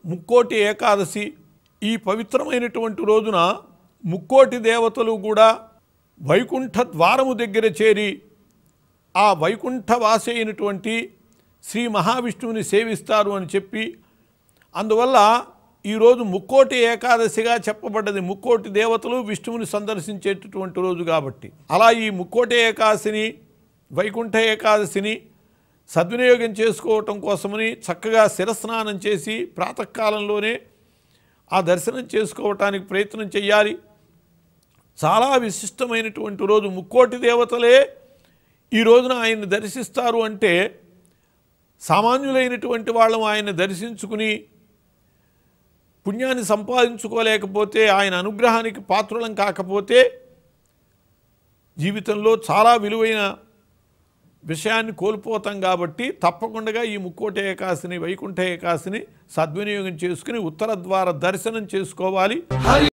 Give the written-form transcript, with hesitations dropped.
ముక్కోటి ఏకాదశి ఈ పవిత్రమైనటువంటి రోజున ముక్కోటి దేవతలు కూడా వైకుంఠ ద్వారము దగ్గర చేరి ఆ వైకుంఠవాసి అయినటువంటి శ్రీ మహావిష్ణువుని సేవిస్తారు అని చెప్పి, అందువల్ల ఈరోజు ముక్కోటి ఏకాదశిగా చెప్పబడ్డది. ముక్కోటి దేవతలు విష్ణువుని సందర్శించేటటువంటి రోజు కాబట్టి అలా ఈ ముక్కోటి ఏకాదశిని వైకుంఠ ఏకాదశిని సద్వినియోగం చేసుకోవటం కోసమని చక్కగా శిరస్నానం చేసి ప్రాతకాలంలోనే ఆ దర్శనం చేసుకోవటానికి ప్రయత్నం చేయాలి. చాలా విశిష్టమైనటువంటి రోజు. ముక్కోటి దేవతలే ఈ రోజున ఆయన్ని దర్శిస్తారు అంటే సామాన్యులైనటువంటి వాళ్ళం ఆయన్ని దర్శించుకుని పుణ్యాన్ని సంపాదించుకోలేకపోతే, ఆయన అనుగ్రహానికి పాత్రులం కాకపోతే జీవితంలో చాలా విలువైన విషయాన్ని కోల్పోతాం. కాబట్టి తప్పకుండా ఈ ముక్కోటి ఏకాదశిని వైకుంఠ ఏకాదశిని సద్వినియోగం చేసుకుని ఉత్తర ద్వార దర్శనం చేసుకోవాలి.